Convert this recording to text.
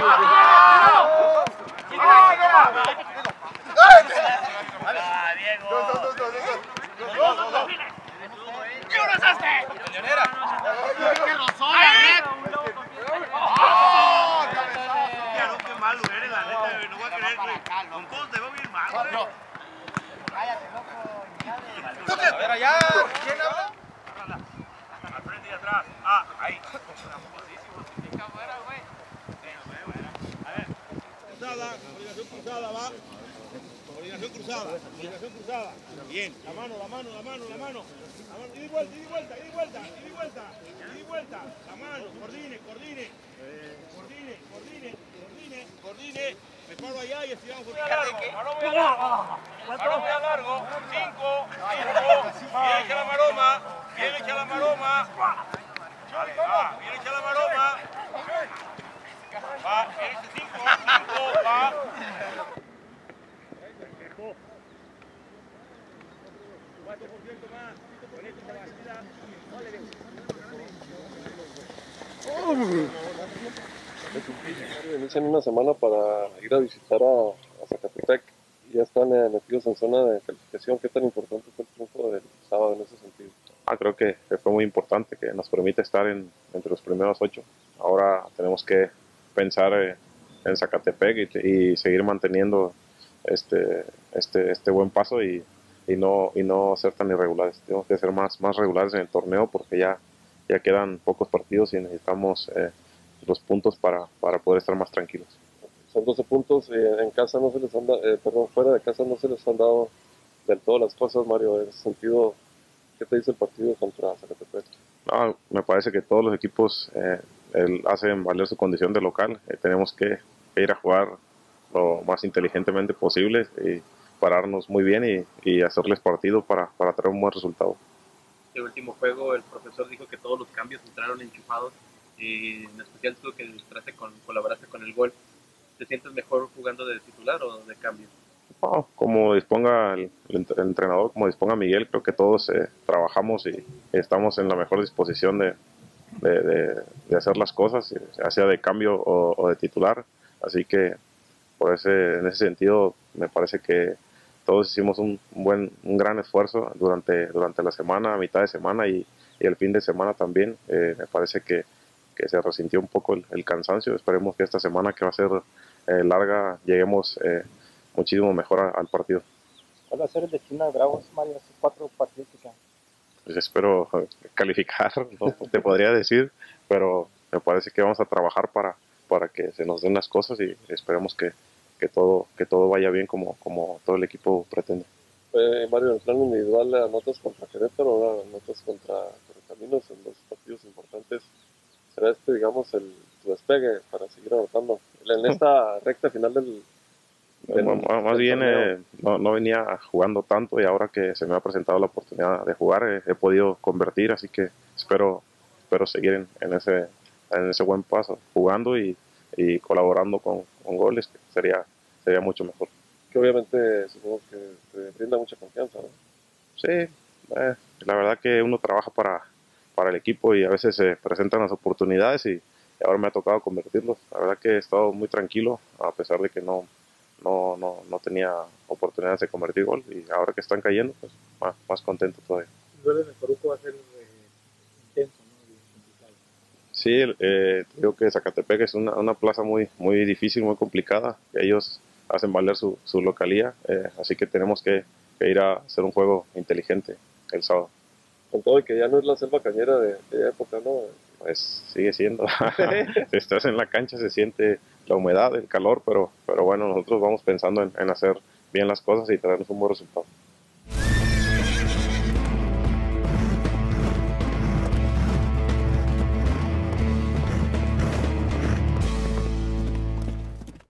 A ver allá, ¿quién habla? Al frente y atrás. Ah, ahí. Cruzada, obligación cruzada, va. Obligación cruzada, obligación cruzada. Bien, la mano. Ida y vuelta, ida y vuelta, ida y vuelta, ida y vuelta, ida y vuelta. La mano, coordine. Me paro allá y estiramos por largo. Maroma muy largo. 5. Bien hecha la maroma. Bien hecha la maroma. Vale, va. Bien hecha la maroma. Va. Bien hecha 5. Va. Inician una semana para ir a visitar a Zacatepec. Ya están metidos en zona de calificación. ¿Qué tan importante fue el triunfo del sábado en ese sentido? Creo que fue muy importante, que nos permite estar entre los primeros 8. Ahora tenemos que pensar en Zacatepec y seguir manteniendo este buen paso y no ser tan irregulares. Tenemos que ser más regulares en el torneo porque ya quedan pocos partidos y necesitamos los puntos para poder estar más tranquilos. Son 12 puntos, en casa no se les han fuera de casa no se les han dado del todo las cosas, Mario. En ese sentido, ¿qué te dice el partido contra Zacatepec? Me parece que todos los equipos hacen valer su condición de local. Tenemos que ir a jugar lo más inteligentemente posible y pararnos muy bien y hacerles partido para traer un buen resultado. El último juego el profesor dijo que todos los cambios entraron enchufados y en especial tú que colaboraste con el gol. ¿Te sientes mejor jugando de titular o de cambio? Como disponga el entrenador, como disponga Miguel, creo que todos trabajamos y estamos en la mejor disposición de hacer las cosas, ya sea de cambio o de titular. Así que en ese sentido me parece que todos hicimos un gran esfuerzo durante la semana, a mitad de semana y el fin de semana también. Me parece que se resintió un poco el cansancio. Esperemos que esta semana, que va a ser larga, lleguemos muchísimo mejor al partido. ¿Cuál va a ser el destino de Bravos, Mario, esos 4 partidos que quedan? Pues espero calificar, no te podría decir, pero me parece que vamos a trabajar para que se nos den las cosas y esperemos que todo vaya bien como todo el equipo pretende. Mario, en el plano individual, anotas contra Querétaro, ahora anotas contra Correcaminos en 2 partidos importantes. ¿Será digamos, tu despegue para seguir anotando en esta recta final más bien no venía jugando tanto y ahora que se me ha presentado la oportunidad de jugar he podido convertir, así que espero seguir en ese buen paso, jugando y colaborando con goles, que sería mucho mejor. Que obviamente supongo que te brinda mucha confianza, ¿no? Sí, la verdad que uno trabaja para el equipo y a veces se presentan las oportunidades y ahora me ha tocado convertirlos. La verdad que he estado muy tranquilo a pesar de que no tenía oportunidades de convertir gol y ahora que están cayendo, pues más contento todavía. El duelo de Coruco va a ser intenso, ¿no? Sí, creo que Zacatepec es una plaza muy difícil, muy complicada. Ellos hacen valer su localía, así que tenemos que ir a hacer un juego inteligente el sábado. Con todo y que ya no es la selva cañera de época, ¿no? Pues sigue siendo. Si estás en la cancha se siente la humedad, el calor, pero bueno, nosotros vamos pensando en hacer bien las cosas y traernos un buen resultado.